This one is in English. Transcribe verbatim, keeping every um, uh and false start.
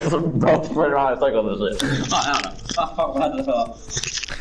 Bro, turn around, it's like on this shit. Oh, I don't know. Oh, what the fuck?